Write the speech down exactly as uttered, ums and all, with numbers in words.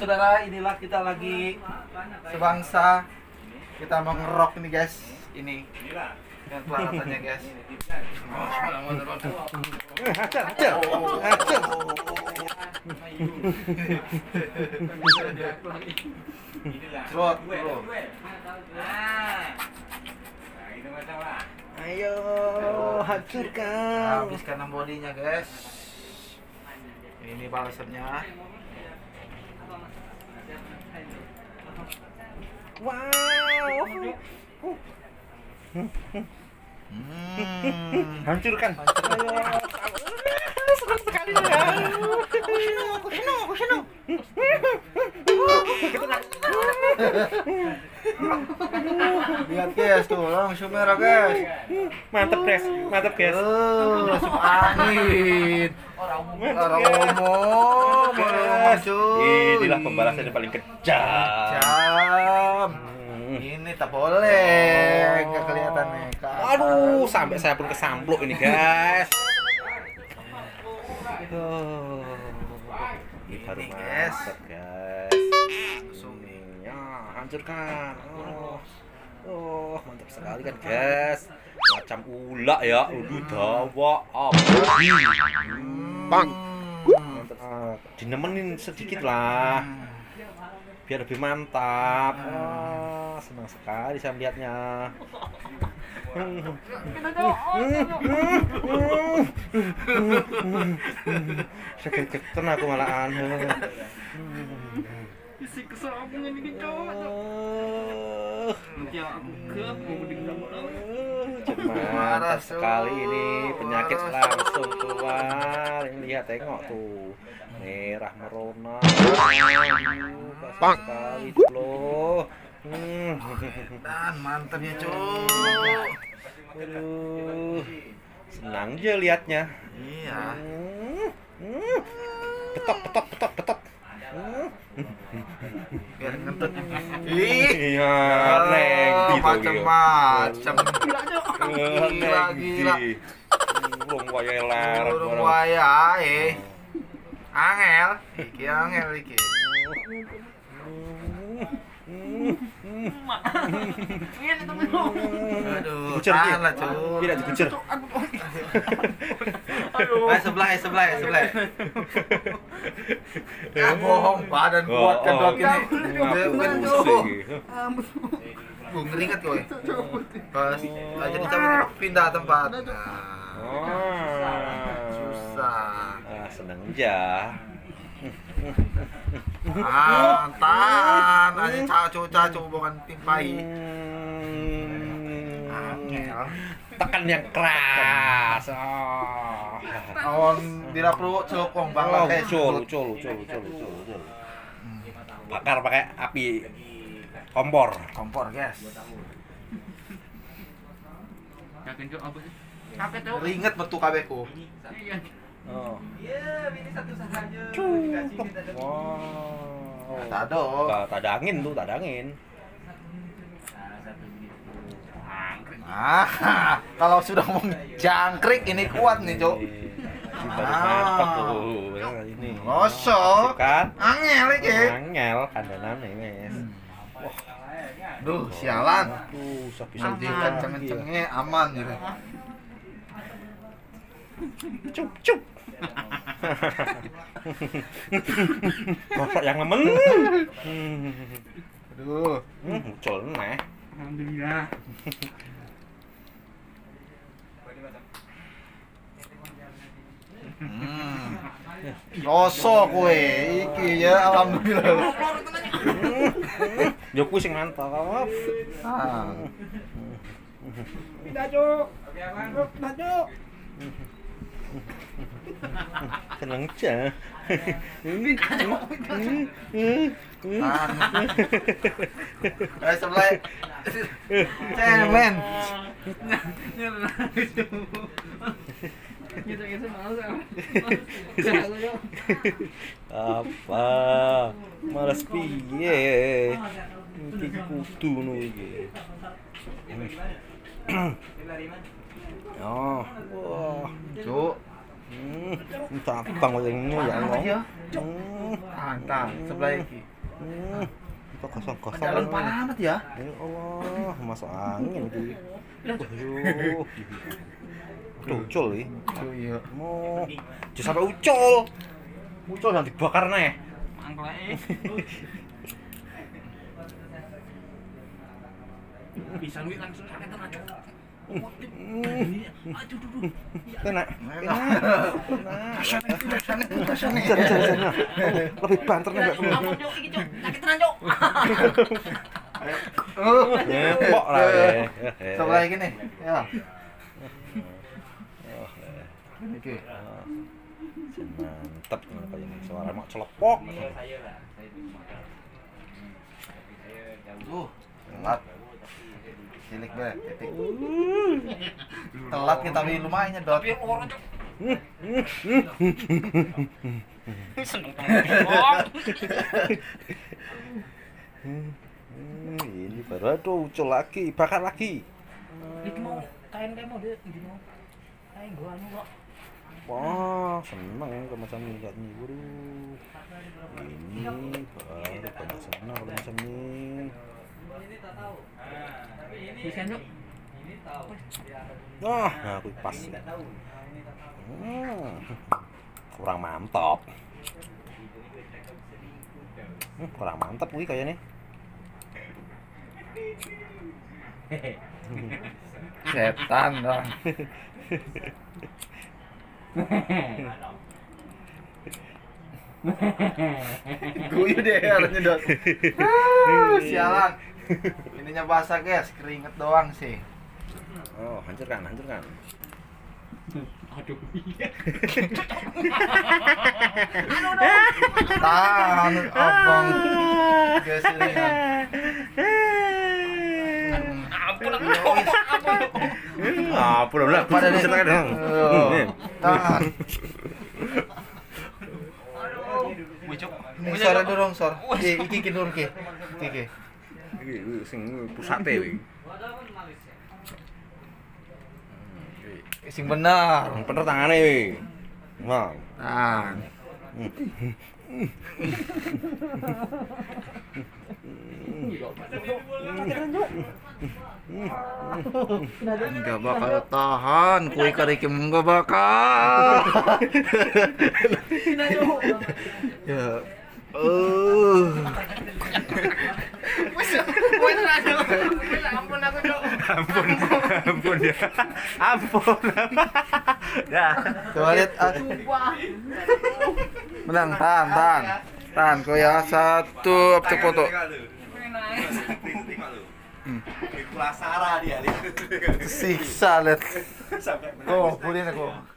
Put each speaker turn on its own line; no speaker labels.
saudara, inilah kita lagi sebangsa. Kita mau ngerok ini guys. Ini yang peralatannya guys.
Hajar, hajar, hajar.
Slot, bro.
Ayo, hancurkan.
Habiskan bodinya guys. Ini balasannya.
Wow.
Hmm.
Hancurkan. Ayo. Senang sekali ya. Aku senang, aku senang.
Lihat guys tuh, langsung merah guys.
Mantap guys, mantap guys.
Oh, langsung angin. Orang ngomong,
Guys. Inilah pembalasan yang paling kejam.
Jam. Ini tak boleh, nggak kelihatan nih.
Aduh, sampai saya pun kesampluk ini guys. Oh, ini baru
Ini, guys.
mantap guys.
Langsung nih.
Ya, hancurkan. Oh, oh, mantap sekali kan guys. Macam ular ya. Udah dawa api. Bang. Mantap. Ah, dinemenin sedikit lah. Biar lebih mantap. Wah, senang sekali saya melihatnya. Sakit-sakitan aku malahan.
Isi kesel aku nih bikin cowok. Nanti aku ke mau mendengar.
Mantap sekali ini, penyakit langsung keluar. Ini lihat, tengok tuh, merah merona. Pas sekali loh. Hmm.
Dan mantapnya cuy.
Aduh, senang aja liatnya.
Iya.
Hmm. Hmm. Betok, betok, betok, betok. Hmm.
Biar ngentut. Ih.
Iya, neng gitu.
Macam-macam.
Gila,
gila.
Belum waya ler.
Burung waya eh. Angel, iki angel iki. Aduh,
Dikucur,
tahan
Ki.
lah cuy.
Tidak dikucur.
Aduh. Eh, sebelah, eh, sebelah, eh, sebelah. Ya bohong, badan kuat kan dok ini. Dia bukan bohong. Bu, ngeringat kowe. Pas aja dicabut pindah tempat. Nah,
Oh.
susah.
Ah, seneng aja.
Ah, tahan aja caco-caco bukan timpai.
Hmm.
Angel.
Tekan yang keras. Oh.
Awan dira perlu celokong
Oh,
bangla kayak
cul, cul, cul, cul, cul, cul. Bakar pakai api kompor.
kompor, guys.
Yakin kau apa sih? Apa tuh?
Ringet metu kabeku.
Iya.
Oh.
Iya, ini satu saja.
Wow.
Tak ada.
Tak, tak ada angin tuh, tak ada angin.
Ah, kalau sudah mau jangkrik ini kuat nih, Cok.
Ini baru mantap tuh. Nah, ini.
Ngosok.
Kan?
Angel iki.
Angel kandanan nih, Mes.
Duh, sialan.
Tuh, bisa
Nanti kenceng-kencengnya aman gitu.
Cup, cup. Kosok yang nemen.
Aduh.
Hmm, muncul nih.
Alhamdulillah.
Hmm. Rosok kowe iki ya alhamdulillah.
Yo kuwi sing mantap.
Ah.
Pindah, Cuk. Pindah, Cuk.
Seneng aja.
Ah. Eh sebelah. Cemen.
Gitu-gitu malu sama.
Apa? Males piye? Iki kudu ngono iki. Oh, wah.
Cuk.
Hmm, tapang wae ya Allah. Hmm.
Tahan, tahan. Sebelah iki.
Hmm. Kok kosong-kosong.
Dalam amat ya.
Ya Allah, masuk angin iki. Aduh. Aduh, ucul iki.
Oh iya.
Mau jangan sampai ucul. Ucul nanti dibakar nih.
Angklek. Bisa duit langsung sakit tenan, Cuk. Aduh, duh.
Kena.
Enak. Kasane, kasane, kasane.
Sana, sana, sana. Lebih banter nih, Mbak.
Ampun, Cuk, iki, Cuk. Sakit tenan, Cuk.
Oh,
Ngepok lah ya.
sebelah iki nih. Ya. Oke.
Mantap ini kayak ini. Suara mak celepok.
Uh, telat. Cilik be, titik. Telat kita tapi lumayan nyedot.
Tapi orang, Cuk. Seneng banget.
Hmm, ini baru aduh ucul lagi, bakar lagi.
Iki mau kain kayak mau dia, iki mau. Kain gua anu kok.
Wah, seneng kalau macam ini kayak ini, waduh. Ini baru banyak senang kalau macam ini.
Bisa, Cuk.
Wah, nah aku pas. Hmm, kurang mantap. Hmm, kurang mantap wih kayaknya.
Setan dong. Guyu deh harus nyedot. Ah, sialan. Ininya basah guys, keringet doang sih.
Oh, hancurkan, hancurkan.
Aduh.
Tahan abang. Guys ini.
Ampun, ampun.
Ah, pura lah.
Pada nih.
Ceritakan dong.
Tahan.
Wih, Cuk.
Ini sore dorong sor. Iki iki iki dur ki. Iki iki.
Iki sing pusate wih.
Sing bener.
Bener tangane wih. Nah.
Tahan. Enggak bakal tahan, kue karikim enggak bakal. Ya. Uh.
Ampun aku, Cuk.
Ampun, ampun ya. Ampun. Ya.
Coba lihat aku. Menang, tahan, tahan. Tahan, kau ya satu objek foto.
Pulasara dia.
Siksa lihat. Oh, boleh aku.